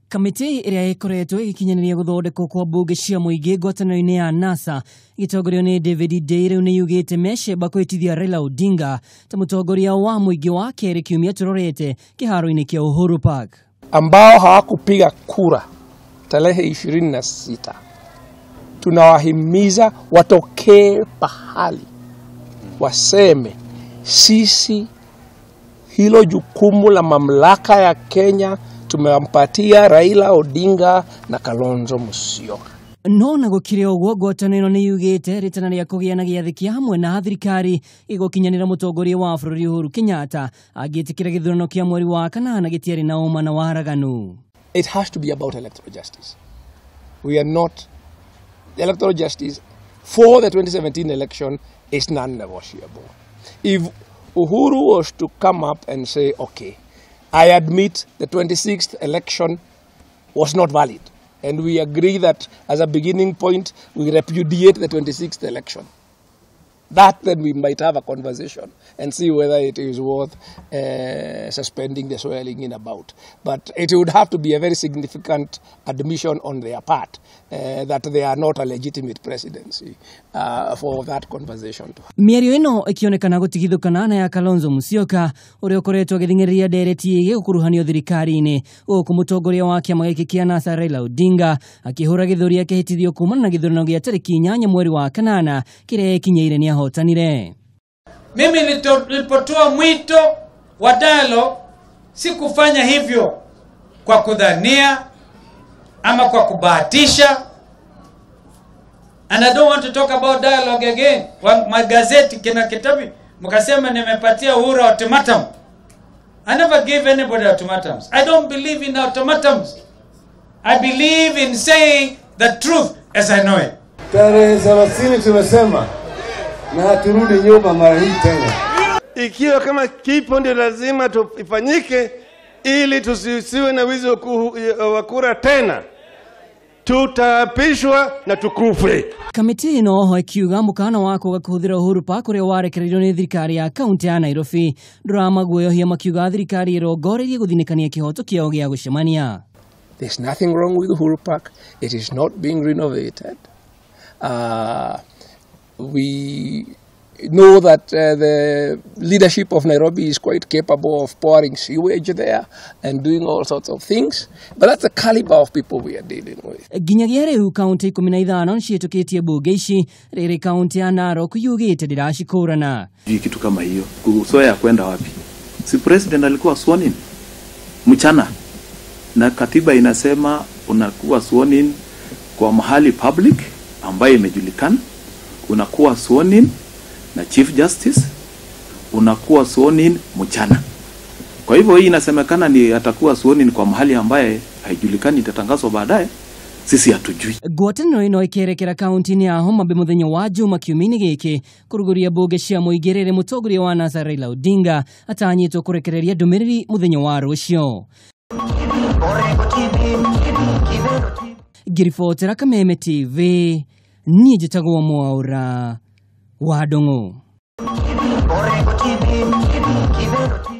Kamiti iria ikoretwo ikinyaniria guthondekwo kwa bunge cia muingi ngwataniro-ini ya NASA igitongorio ni David Ndei ni yugite mecemba kwitithia Raila Odinga ta mutongoria wa muingi wa keri kiumia turorete kiharo-ini kia Uhuru Park. Ambao hawakupiga kura tarehe 26, tunawahimiza watokee pahali waseme sisi hilo jukumu la mamlaka ya Kenya tumewampatia Raila Odinga na Kalonzo Musyoka. No na gukire ogwo ngwataniro ni yugite ritana ria kugiana giathi kia hamwe na thirikari igukinyanira mutongoria wa bururi Uhuru Kenyatta agitikira githurano kia mweri wa kanana gitiari na uma na waraganu. It has to be about electoral justice. We are not. The electoral justice for the 2017 election is non-negotiable. If Uhuru was to come up and say, okay, I admit the 26th election was not valid, and we agree that as a beginning point, we repudiate the 26th election. That then we might have a conversation and see whether it is worth suspending the swearing in about. But it would have to be a very significant admission on their part that they are not a legitimate presidency for that conversation to happen. Miario ino ikionekana gutigithukana na ya Kalonzo Musyoka uria ukoretwo agithingiria ndereti igi gukuruhanio thirikari-ini guku mutongoria wa kiama giki kia NASA Raila Odinga akihura githuria kihitithio kumana na githurano gia tariki 8 mweri wa kanana kiria kinyeire ni hotanire. Mimi nilipotoa mwito wa dialogue si kufanya hivyo kwa kudhania ama kwa kubahatisha. And I don't want to talk about dialogue again. Wa magazeti kina kitabu mkasema nimepatia Uhuru ultimatum. I never gave anybody ultimatums. I don't believe in ultimatums. I believe in saying the truth as I know it. Tarehe 30 tumesema na turudi nyuma mara hii tena. Ikiwa kama kipo ndio lazima ifanyike ili tusiwe na wizi wa kura tena, tutapishwa na tukufe. Kamiti ino ho ikiuga mukana wako gakuhuthira Uhuru Park uria warekereirio ni thirikari ya kaunti ya Nairobi drama guoyohia makiuga thirikari irongorerie guthinikania kihoto kiao gia gucemania. There's nothing wrong with Uhuru Park. It is not being renovated. We know that the leadership of Nairobi is quite capable of pouring sewage there and doing all sorts of things, but that's the caliber of people we are dealing with. Ginyagia riu kaunti 15 ncitukitie bunge ici riri kaunti ya Narok yugite ndirashikurana. Kitu kama hiyo kusoya kwenda wapi? Si president alikuwa sworn in mchana, na katiba inasema unakuwa sworn in kwa mahali public ambaye imejulikana, unakuwa sworn in na Chief Justice, unakuwa sworn in mchana. Kwa hivyo hii inasemekana ni atakuwa sworn in kwa mahali ambaye haijulikani, itatangazwa baadaye, sisi hatujui. Ngwataniro ino ikerekera kaunti-ini ya Homa Bay muthenya wa Juma kiumia giki kuruguria bunge cia muigirire mutongoria wa NASA Raila Odinga atanyitwo kurekereria ndumiriri muthenya wa rucio. Girifotera Kameme TV ni jitagwo Mwaura wa Ndung'u.